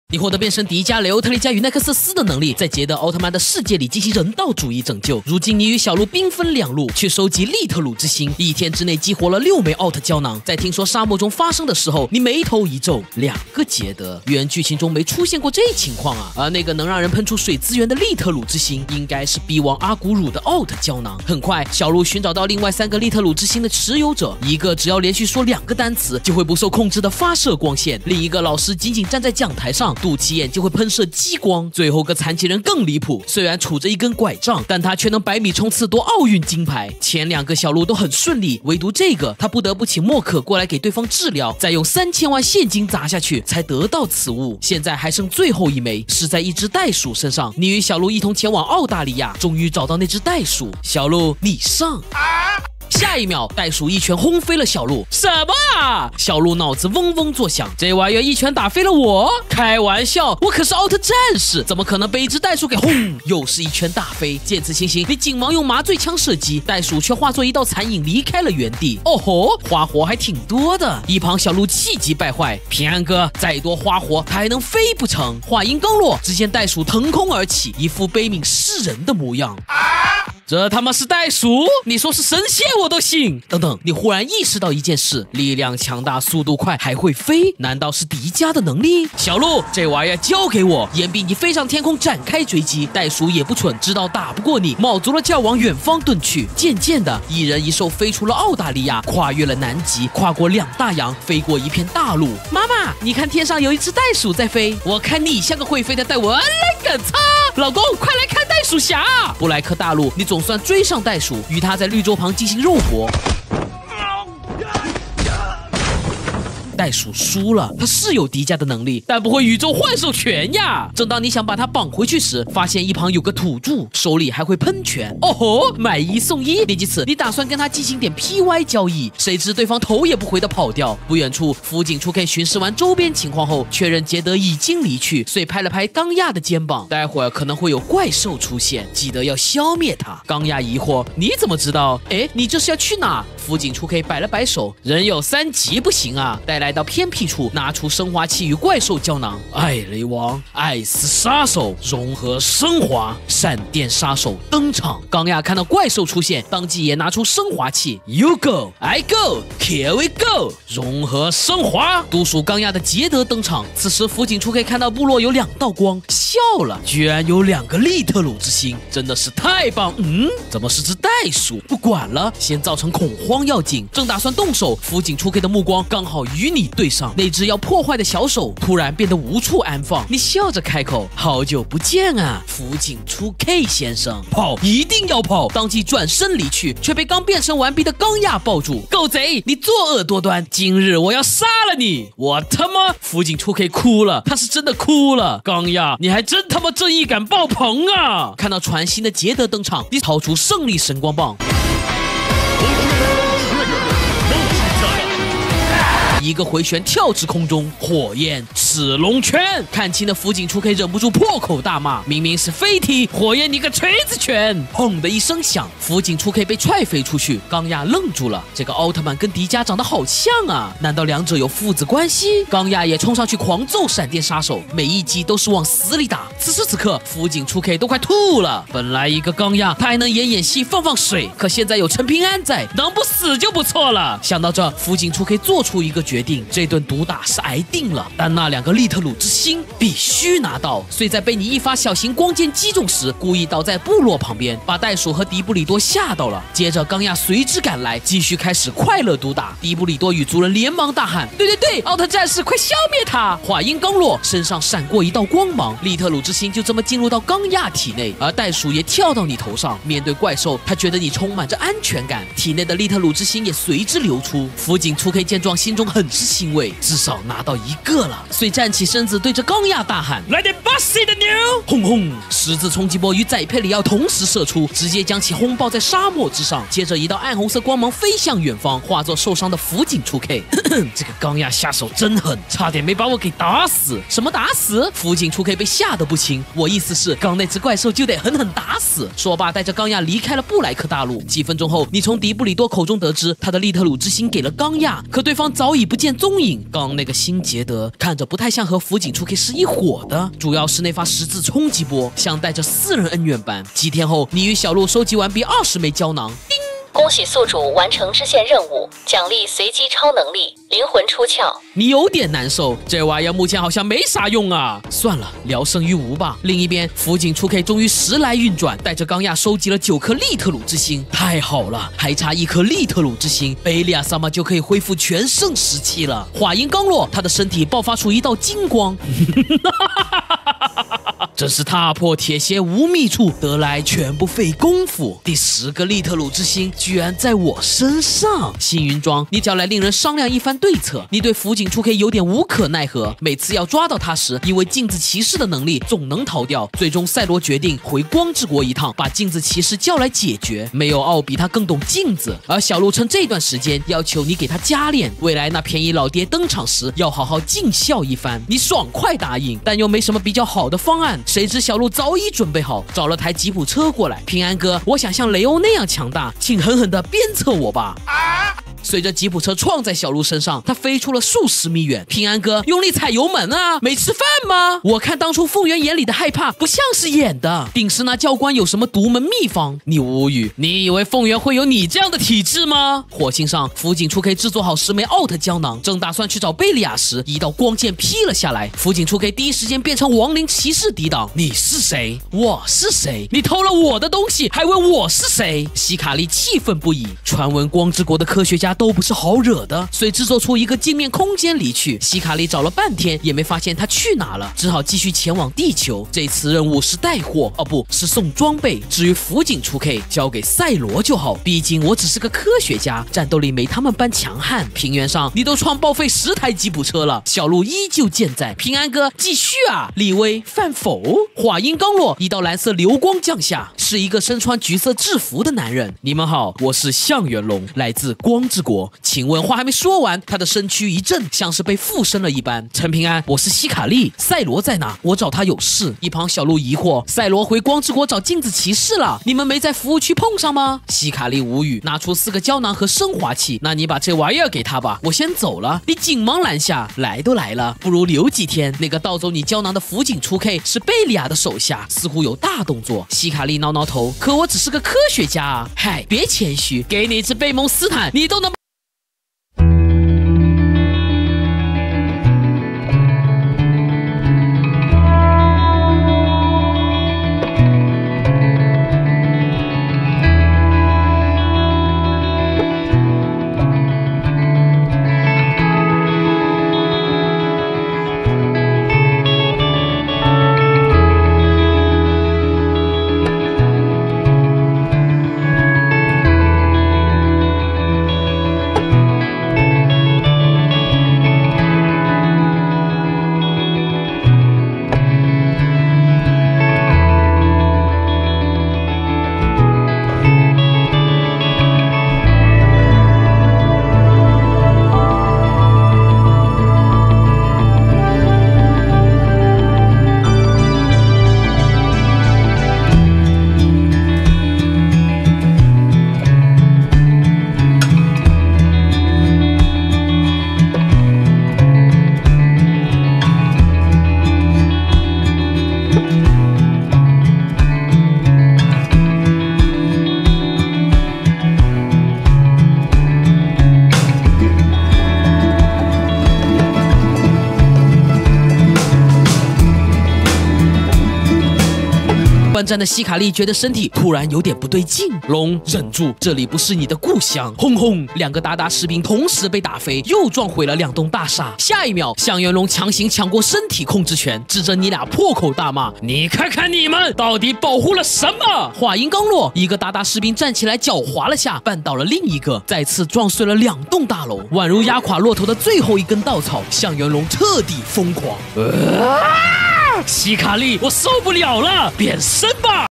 你获得变身迪迦、雷欧特利加与奈克瑟斯的能力，在捷德奥特曼的世界里进行人道主义拯救。如今你与小鹿兵分两路，去收集利特鲁之心，1天之内激活了6枚奥特胶囊。在听说沙漠中发生的时候，你眉头一皱，2个捷德。原剧情中没出现过这情况啊！而那个能让人喷出水资源的利特鲁之心，应该是逼王阿古鲁的奥特胶囊。很快，小鹿寻找到另外3个利特鲁之心的持有者，一个只要连续说2个单词就会不受控制的发射光线，另一个老师仅仅站在讲台上，肚脐眼就会喷射激光。最后个残疾人更离谱，虽然杵着一根拐杖，但他却能100米冲刺夺奥运金牌。前2个小鹿都很顺利，唯独这个他不得不请默可过来给对方治疗，再用3000万现金砸下去才得到此物。现在还剩最后1枚，是在一只袋鼠身上。你与小鹿一同前往澳大利亚，终于找到那只袋鼠。小鹿，你上！下一秒，袋鼠一拳轰飞了小鹿。什么啊！小鹿脑子嗡嗡作响，这玩意儿一拳打飞了我？开玩笑，我可是奥特战士，怎么可能被一只袋鼠给轰？又是一拳打飞。见此情形，你紧忙用麻醉枪射击，袋鼠却化作一道残影离开了原地。哦吼，花活还挺多的。一旁小鹿气急败坏，平安哥，再多花活，它还能飞不成？话音刚落，只见袋鼠腾空而起，一副悲悯世人的模样。这他妈是袋鼠？你说是神仙我都信。等等，你忽然意识到一件事：力量强大，速度快，还会飞，难道是迪迦的能力？小鹿，这玩意儿交给我！言毕，你飞上天空展开追击。袋鼠也不蠢，知道打不过你，卯足了劲往远方遁去。渐渐的，一人一兽飞出了澳大利亚，跨越了南极，跨过2大洋，飞过一片大陆。妈妈，你看天上有一只袋鼠在飞，我看你像个会飞的袋，我来个擦！老公，快来看袋鼠侠！布莱克大陆，你总算追上袋鼠，与他在绿洲旁进行肉搏。袋鼠输了，他是有迪迦的能力，但不会宇宙幻兽拳呀！正当你想把他绑回去时，发现一旁有个土著，手里还会喷泉。哦吼，买1送1！立即此，你打算跟他进行点 PY 交易，谁知对方头也不回的跑掉。不远处，辅警出 K 巡视完周边情况后，确认捷德已经离去，遂拍了拍刚亚的肩膀。待会儿可能会有怪兽出现，记得要消灭他。刚亚疑惑，你怎么知道？哎，你这是要去哪？辅警出 K 摆了摆手，人有3急不行啊，带来到偏僻处，拿出升华器与怪兽胶囊。艾雷王，艾斯杀手融合升华，闪电杀手登场。刚亚看到怪兽出现，当即也拿出升华器。You go, I go, here we go。融合升华，独属刚亚的捷德登场。此时辅警出 K 看到部落有2道光，笑了，居然有2个利特鲁之心，真的是太棒。怎么是只袋鼠？不管了，先造成恐慌要紧。正打算动手，辅警出 K 的目光刚好与你对上，那只要破坏的小手突然变得无处安放。你笑着开口：“好久不见啊，辅警出 K 先生。”跑，一定要跑！当即转身离去，却被刚变身完毕的刚亚抱住。狗贼，你作恶多端，今日我要杀了你！我他妈！辅警出 K 哭了，他是真的哭了。刚亚，你还真他妈正义感爆棚啊！看到全新的捷德登场，你掏出胜利神光棒。一个回旋跳至空中，火焰赤龙拳，看清的辅警出 K 忍不住破口大骂，明明是飞踢，火焰你个锤子拳！砰的一声响，辅警出 K 被踹飞出去。刚亚愣住了，这个奥特曼跟迪迦长得好像啊，难道2者有父子关系？刚亚也冲上去狂揍闪电杀手，每一击都是往死里打。此时此刻，辅警出 K 都快吐了。本来一个刚亚他还能演戏放水，可现在有陈平安在，能不死就不错了。想到这，辅警出 K 做出一个决定，这顿毒打是挨定了，但那2个利特鲁之心必须拿到。虽在被你一发小型光剑击中时，故意倒在部落旁边，把袋鼠和迪布里多吓到了。接着刚亚随之赶来，继续开始快乐毒打。迪布里多与族人连忙大喊：“对，奥特战士，快消灭他！”话音刚落，身上闪过一道光芒，利特鲁之心就这么进入到刚亚体内，而袋鼠也跳到你头上。面对怪兽，他觉得你充满着安全感，体内的利特鲁之心也随之流出。辅警出 K 见状，心中很是欣慰，至少拿到1个了。遂站起身子，对着刚亚大喊：“来点巴西的牛！”轰轰，十字冲击波与宰佩里奥同时射出，直接将其轰爆在沙漠之上。接着一道暗红色光芒飞向远方，化作受伤的辅警出 K。这个刚亚下手真狠，差点没把我给打死。什么打死？辅警出 K 被吓得不轻。我意思是，刚那只怪兽就得狠狠打死。说罢，带着刚亚离开了布莱克大陆。几分钟后，你从迪布里多口中得知，他的利特鲁之心给了刚亚，可对方早已不见踪影。刚那个新捷德看着不太像和辅警出 K 是一伙的，主要是那发十字冲击波，像带着4人恩怨般。几天后，你与小鹿收集完毕20枚胶囊。叮！ 恭喜宿主完成支线任务，奖励随机超能力，灵魂出窍。 你有点难受，这玩意儿目前好像没啥用啊。算了，聊胜于无吧。另一边，辅警出 K 终于时来运转，带着钢亚收集了9颗利特鲁之心，太好了，还差1颗利特鲁之心，贝利亚萨玛就可以恢复全盛时期了。话音刚落，他的身体爆发出一道金光。真是踏破铁鞋无觅处，得来全不费工夫。第10个利特鲁之心居然在我身上。幸运庄，你叫来令人商量一番对策。你对辅警出 K 有点无可奈何，每次要抓到他时，因为镜子骑士的能力总能逃掉。最终赛罗决定回光之国一趟，把镜子骑士叫来解决。没有奥比他更懂镜子，而小鹿趁这段时间要求你给他加练，未来那便宜老爹登场时要好好尽孝一番。你爽快答应，但又没什么比较好的方案。谁知小鹿早已准备好，找了台吉普车过来。平安哥，我想像雷欧那样强大，请狠狠地鞭策我吧。随着吉普车撞在小鹿身上，他飞出了数十米远。平安哥，用力踩油门啊！没吃饭吗？我看当初凤元眼里的害怕不像是演的，定是那教官有什么独门秘方。你无语，你以为凤元会有你这样的体质吗？火星上，辅警出 K 制作好10枚奥特胶囊，正打算去找贝利亚时，一道光剑劈了下来。辅警出 K 第一时间变成亡灵骑士抵挡。你是谁？我是谁？你偷了我的东西，还问我是谁？希卡利气愤不已。传闻光之国的科学家都不是好惹的，遂制作出一个镜面空间离去。希卡利找了半天也没发现他去哪了，只好继续前往地球。这次任务是带货，哦不是送装备。至于辅警出 K， 交给赛罗就好，毕竟我只是个科学家，战斗力没他们般强悍。平原上你都创报废10台吉普车了，小鹿依旧健在。平安哥继续啊！李威犯否？话音刚落，一道蓝色流光降下，是一个身穿橘色制服的男人。你们好，我是向元龙，来自光之国。请问话还没说完，他的身躯一震，像是被附身了一般。陈平安，我是希卡利，赛罗在哪？我找他有事。一旁小鹿疑惑，赛罗回光之国找镜子骑士了，你们没在服务区碰上吗？希卡利无语，拿出4个胶囊和升华器，那你把这玩意儿给他吧，我先走了。你紧忙拦下，来都来了，不如留几天。那个盗走你胶囊的辅警出 K 是贝利亚的手下，似乎有大动作。希卡利挠挠头，可我只是个科学家啊。嗨，别谦虚，给你一只贝蒙斯坦，你都能。乱战的希卡利觉得身体突然有点不对劲，龙忍住，这里不是你的故乡。轰轰，2个达达士兵同时被打飞，又撞毁了2栋大厦。下一秒，向元龙强行抢过身体控制权，指着你俩破口大骂：“你看看你们到底保护了什么？”话音刚落，一个达达士兵站起来脚滑了下，绊倒了另一个，再次撞碎了2栋大楼，宛如压垮骆驼的最后一根稻草。向元龙彻底疯狂。希卡利，我受不了了，变身吧！